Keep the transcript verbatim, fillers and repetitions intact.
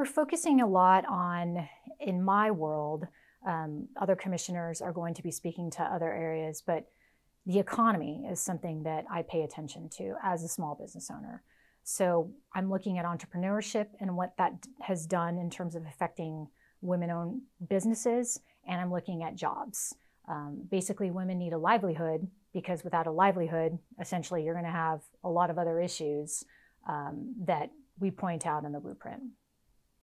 focusing a lot on, in my world, um, other commissioners are going to be speaking to other areas, but the economy is something that I pay attention to as a small business owner. So I'm looking at entrepreneurship and what that has done in terms of affecting women-owned businesses, and I'm looking at jobs. Um, basically, women need a livelihood, because without a livelihood, essentially you're going to have a lot of other issues um, that we point out in the blueprint.